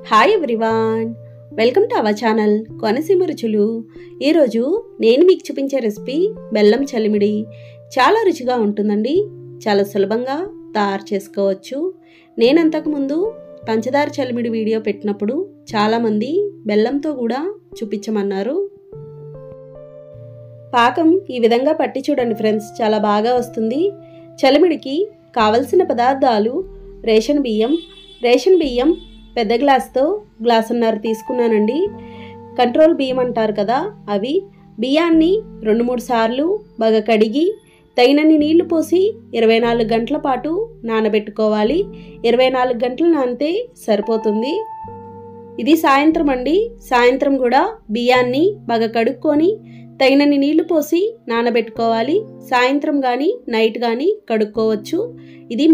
Hi everyone, welcome to our channel Konaseema రుచులు. ఈరోజు నేను మీకు చూపించే రెసిపీ బెల్లం చలిమిడి. చాలా రుచిగా ఉంటుందండి, చాలా సులభంగా తయారు చేసుకోవచ్చు. నేను అంతకుముందు పంచదార చలిమిడి వీడియో పెట్టినప్పుడు చాలామంది బెల్లంతో కూడా చూపించమన్నారు. పాకం ఈ విధంగా పట్టి చూడండి ఫ్రెండ్స్, చాలా బాగా వస్తుంది. చలిమిడికి కావలసిన పదార్థాలు రేషన్ బియ్యం పెద్ద గ్లాస్తో గ్లాసున్నర తీసుకున్నానండి. కంట్రోల్ బియ్యం అంటారు కదా, అవి. బియ్యాన్ని 2-3 సార్లు బాగా కడిగి తగినన్ని నీళ్లు పోసి 24 గంటల పాటు నానబెట్టుకోవాలి. 24 గంటలు నానితే సరిపోతుంది. ఇది సాయంత్రం అండి. సాయంత్రం కూడా బియ్యాన్ని బాగా కడుక్కొని తగినన్ని నీళ్లు పోసి నానబెట్టుకోవాలి. సాయంత్రం కానీ నైట్ కానీ కడుక్కోవచ్చు. ఇది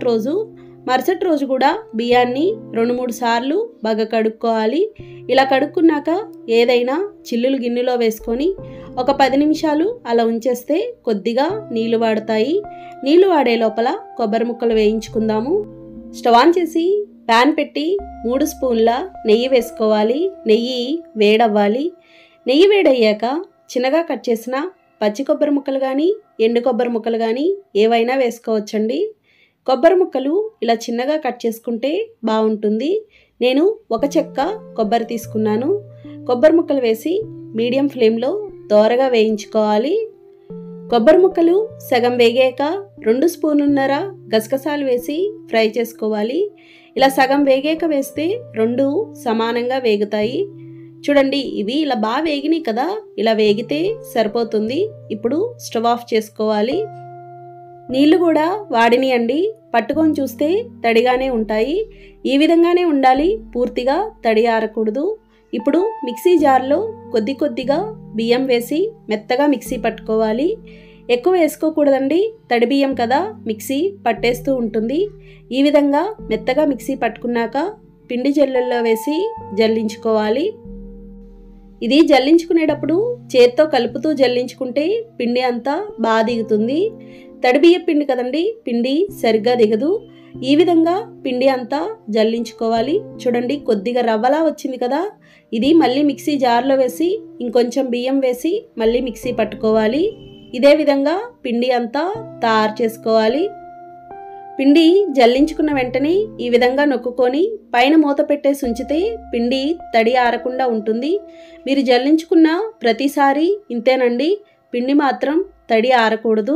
మరుసటి రోజు కూడా బియ్యాన్ని 2-3 సార్లు బాగా కడుక్కోవాలి. ఇలా కడుక్కున్నాక ఏదైనా చిల్లులు గిన్నెలో వేసుకొని ఒక 10 నిమిషాలు అలా ఉంచేస్తే కొద్దిగా నీళ్లు వాడతాయి. నీళ్లు వాడే లోపల కొబ్బరి ముక్కలు వేయించుకుందాము. స్టవ్ ఆన్ చేసి ప్యాన్ పెట్టి 3 స్పూన్ల నెయ్యి వేసుకోవాలి. నెయ్యి వేడవ్వాలి. నెయ్యి వేడయ్యాక చిన్నగా కట్ చేసిన పచ్చి కొబ్బరి ముక్కలు కానీ ఎండు కొబ్బరి ముక్కలు కానీ ఏవైనా వేసుకోవచ్చండి. కొబ్బరి ముక్కలు ఇలా చిన్నగా కట్ చేసుకుంటే బాగుంటుంది. నేను 1 చెక్క కొబ్బరి తీసుకున్నాను. కొబ్బరి ముక్కలు వేసి మీడియం ఫ్లేమ్లో దోరగా వేయించుకోవాలి. కొబ్బరి ముక్కలు సగం వేగాక 2 స్పూన్లున్నర గసగసాలు వేసి ఫ్రై చేసుకోవాలి. ఇలా సగం వేగాక వేస్తే 2 సమానంగా వేగుతాయి. చూడండి, ఇవి ఇలా బాగా వేగినాయి కదా, ఇలా వేగితే సరిపోతుంది. ఇప్పుడు స్టవ్ ఆఫ్ చేసుకోవాలి. నీళ్లు కూడా వాడినియండి, పట్టుకొని చూస్తే తడిగానే ఉంటాయి. ఈ విధంగానే ఉండాలి, పూర్తిగా తడి ఆరకూడదు. ఇప్పుడు మిక్సీ జార్లో కొద్దిగా బియ్యం వేసి మెత్తగా మిక్సీ పట్టుకోవాలి. ఎక్కువ వేసుకోకూడదండి, తడి బియ్యం కదా, మిక్సీ పట్టేస్తూ ఉంటుంది. ఈ విధంగా మెత్తగా మిక్సీ పట్టుకున్నాక పిండి జల్లెల్లో వేసి జల్లించుకోవాలి. ఇది జల్లించుకునేటప్పుడు చేత్తో కలుపుతూ జల్లించుకుంటే పిండి అంతా బాగా దిగుతుంది. తడి బియ్య పిండి కదండి, పిండి సరిగ్గా దిగదు. ఈ విధంగా పిండి అంతా జల్లించుకోవాలి. చూడండి, కొద్దిగా రవ్వలా వచ్చింది కదా, ఇది మళ్ళీ మిక్సీ జార్లో వేసి ఇంకొంచెం బియ్యం వేసి మళ్ళీ మిక్సీ పట్టుకోవాలి. ఇదే విధంగా పిండి అంతా తయారు చేసుకోవాలి. పిండి జల్లించుకున్న వెంటనే ఈ విధంగా నొక్కుకొని పైన మూత పెట్టేసి ఉంచితే పిండి తడి ఆరకుండా ఉంటుంది. మీరు జల్లించుకున్న ప్రతిసారి ఇంతేనండి, పిండి మాత్రం తడి ఆరకూడదు.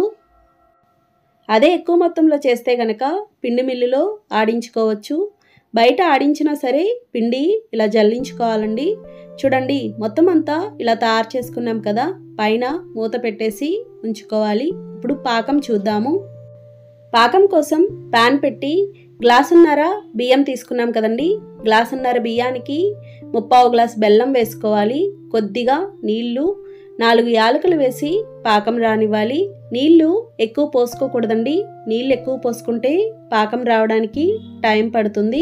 అదే ఎక్కువ మొత్తంలో చేస్తే గనక పిండి మిల్లులో ఆడించుకోవచ్చు. బయట ఆడించినా సరే పిండి ఇలా జల్లించుకోవాలండి. చూడండి, మొత్తం అంతా ఇలా తయారు చేసుకున్నాం కదా, పైన మూత పెట్టేసి ఉంచుకోవాలి. ఇప్పుడు పాకం చూద్దాము. పాకం కోసం ప్యాన్ పెట్టి గ్లాసున్నర బియ్యం తీసుకున్నాం కదండి, గ్లాసున్నర బియ్యానికి 3/4 గ్లాస్ బెల్లం వేసుకోవాలి. కొద్దిగా నీళ్లు, 4 యాలకులు వేసి పాకం రానివ్వాలి. నీళ్లు ఎక్కువ పోసుకోకూడదండి, నీళ్ళు ఎక్కువ పోసుకుంటే పాకం రావడానికి టైం పడుతుంది.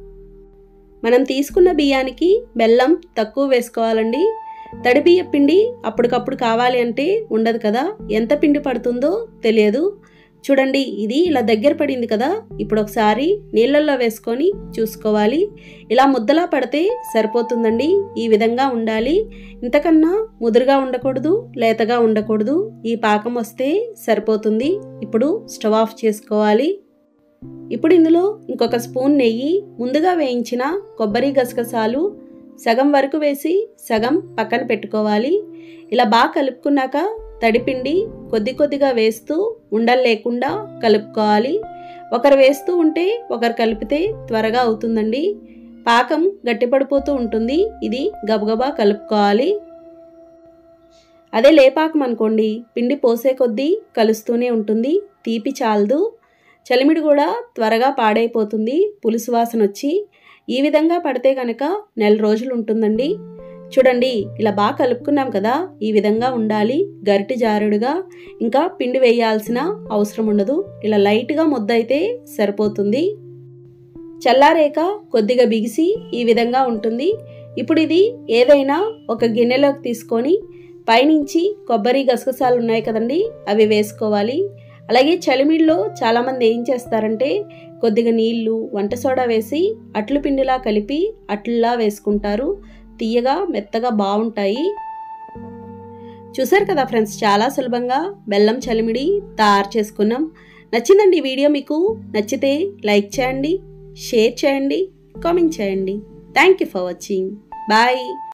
మనం తీసుకున్న బియ్యానికి బెల్లం తక్కువ వేసుకోవాలండి. తడి బియ్య పిండి అప్పటికప్పుడు కావాలి అంటే ఉండదు కదా, ఎంత పిండి పడుతుందో తెలియదు. చూడండి, ఇది ఇలా దగ్గర పడింది కదా, ఇప్పుడు ఒకసారి నీళ్ళల్లో వేసుకొని చూసుకోవాలి. ఇలా ముద్దలా పడితే సరిపోతుందండి. ఈ విధంగా ఉండాలి, ఇంతకన్నా ముదురుగా ఉండకూడదు, లేతగా ఉండకూడదు. ఈ పాకం వస్తే సరిపోతుంది. ఇప్పుడు స్టవ్ ఆఫ్ చేసుకోవాలి. ఇప్పుడు ఇందులో ఇంకొక స్పూన్ నెయ్యి, ముందుగా వేయించిన కొబ్బరి గసగసాలు సగం వరకు వేసి సగం పక్కన పెట్టుకోవాలి. ఇలా బాగా కలుపుకున్నాక తడిపిండి కొద్దిగా వేస్తూ ఉండలు లేకుండా కలుపుకోవాలి. ఒకరు వేస్తూ ఉంటే ఒకరు కలిపితే త్వరగా అవుతుందండి. పాకం గట్టిపడిపోతూ ఉంటుంది, ఇది గబగబా కలుపుకోవాలి. అదే లేపాకం అనుకోండి, పిండి పోసే కొద్దీ కలుస్తూనే ఉంటుంది, తీపి చాలదు. చలిమిడి కూడా త్వరగా పాడైపోతుంది, పులుసు వాసన వచ్చి. ఈ విధంగా పడితే కనుక 1 రోజులు ఉంటుందండి. చూడండి, ఇలా బాగా కలుపుకున్నాం కదా, ఈ విధంగా ఉండాలి, గరిటె జారుడుగా. ఇంకా పిండి వేయాల్సిన అవసరం ఉండదు, ఇలా లైట్గా ముద్ద అయితే సరిపోతుంది. చల్లారేక కొద్దిగా బిగిసి ఈ విధంగా ఉంటుంది. ఇప్పుడు ఇది ఏదైనా ఒక గిన్నెలోకి తీసుకొని పైనుంచి కొబ్బరి గసగసాలు ఉన్నాయి కదండి, అవి వేసుకోవాలి. అలాగే చలిమిడిలో చాలామంది ఏం చేస్తారంటే కొద్దిగా నీళ్లు, వంట సోడా వేసి అట్లు పిండిలా కలిపి అట్లలా వేసుకుంటారు. తీయగా మెత్తగా బాగుంటాయి. చూసారు కదా ఫ్రెండ్స్, చాలా సులభంగా బెల్లం చలిమిడి తయారు చేసుకున్నాం. నచ్చిందండి ఈ వీడియో మీకు? నచ్చితే లైక్ చేయండి, షేర్ చేయండి, కామెంట్ చేయండి. Thank you for watching. Bye.